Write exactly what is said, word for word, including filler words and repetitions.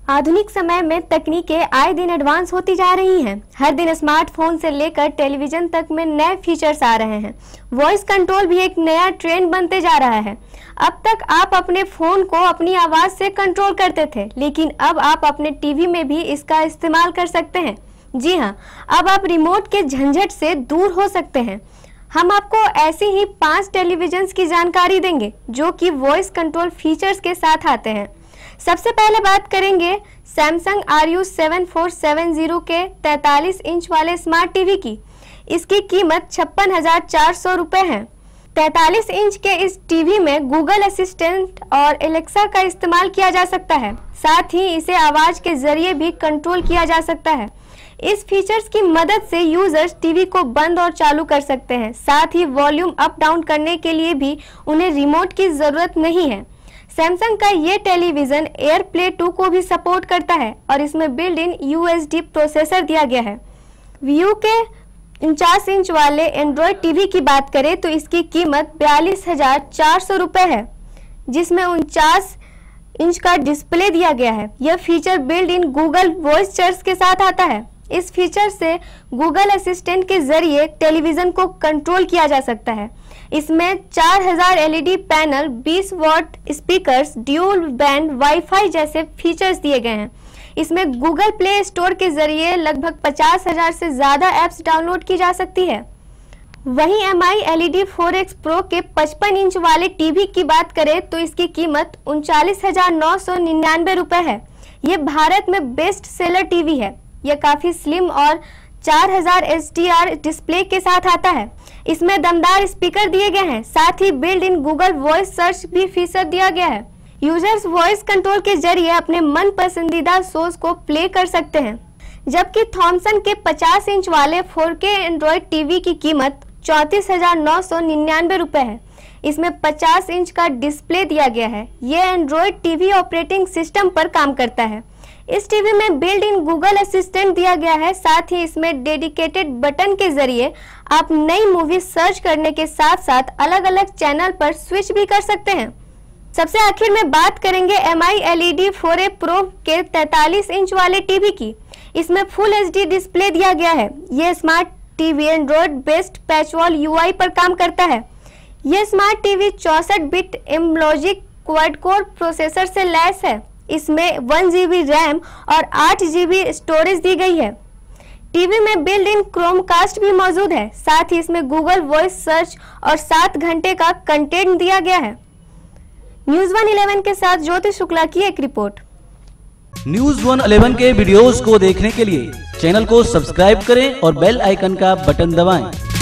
आधुनिक समय में तकनीकें आए दिन एडवांस होती जा रही हैं। हर दिन स्मार्टफोन से लेकर टेलीविजन तक में नए फीचर्स आ रहे हैं। वॉइस कंट्रोल भी एक नया ट्रेंड बनते जा रहा है। अब तक आप अपने फोन को अपनी आवाज से कंट्रोल करते थे, लेकिन अब आप अपने टीवी में भी इसका इस्तेमाल कर सकते हैं। जी हाँ, अब आप रिमोट के झंझट से दूर हो सकते हैं। हम आपको ऐसी ही पांच टेलीविजन की जानकारी देंगे जो कि वॉइस कंट्रोल फीचर्स के साथ आते हैं। सबसे पहले बात करेंगे Samsung R U seven four seven zero के तैतालीस इंच वाले स्मार्ट टीवी की। इसकी कीमत छप्पन हजार चार सौ रुपए है। तैतालीस इंच के इस टीवी में गूगल असिस्टेंट और एलेक्सा का इस्तेमाल किया जा सकता है। साथ ही इसे आवाज के जरिए भी कंट्रोल किया जा सकता है। इस फीचर्स की मदद से यूजर्स टीवी को बंद और चालू कर सकते हैं। साथ ही वॉल्यूम अप डाउन करने के लिए भी उन्हें रिमोट की जरूरत नहीं है। सैमसंग का ये टेलीविजन एयरप्ले टू को भी सपोर्ट करता है और इसमें build in U S D processor दिया गया है। व्यू के उनचास इंच वाले एंड्रॉयड टीवी की बात करें तो इसकी कीमत बयालीस हजार चार सौ रुपए है, जिसमें उनचास इंच का डिस्प्ले दिया गया है। यह feature build in Google voice search के साथ आता है। इस फीचर से गूगल असिस्टेंट के जरिए टेलीविजन को कंट्रोल किया जा सकता है। इसमें चार हजार एल ई डी पैनल, बीस watt speakers, dual band wifi जैसे फीचर्स दिए गए हैं। इसमें गूगल प्ले स्टोर के जरिए लगभग पचास हजार से ज्यादा एप्स डाउनलोड की जा सकती है। वहीं M I L E D four X pro के पचपन इंच वाले टीवी की बात करें तो इसकी कीमत उनचालीस हजार नौ सौ निन्यानवे रुपए है। ये भारत में बेस्ट सेलर टीवी है। यह काफी स्लिम और चार हजार एच डी आर डिस्प्ले के साथ आता है। इसमें दमदार स्पीकर दिए गए हैं। साथ ही build in Google voice search भी फीचर दिया गया है। यूजर्स वॉइस कंट्रोल के जरिए अपने मन पसंदीदा शोज को प्ले कर सकते हैं। जबकि थॉमसन के पचास इंच वाले फोर के एंड्रॉयड टीवी की कीमत चौंतीस हजार नौ सौ निन्यानवे रुपए है। इसमें पचास इंच का डिस्प्ले दिया गया है। यह एंड्रॉयड टीवी ऑपरेटिंग सिस्टम पर काम करता है। इस टीवी में बिल्ड इन गूगल असिस्टेंट दिया गया है। साथ ही इसमें डेडिकेटेड बटन के जरिए आप नई मूवी सर्च करने के साथ साथ अलग अलग चैनल पर स्विच भी कर सकते हैं। सबसे आखिर में बात करेंगे M I L E D four A pro के तैतालीस इंच वाले टीवी की। इसमें फुल एच डी डिस्प्ले दिया गया है। यह smart TV android based PatchWall U I पर काम करता है। यह स्मार्ट टीवी चौसठ bit Amlogic quad core processor से लैस है। इसमें वन जी बी रैम और आठ जी बी स्टोरेज दी गई है। टीवी में बिल्ड इन क्रोमकास्ट भी मौजूद है। साथ ही इसमें गूगल वॉइस सर्च और सात घंटे का कंटेंट दिया गया है। न्यूज वन इलेवन के साथ ज्योति शुक्ला की एक रिपोर्ट। न्यूज वन इलेवन के वीडियोस को देखने के लिए चैनल को सब्सक्राइब करें और बेल आइकन का बटन दबाएं।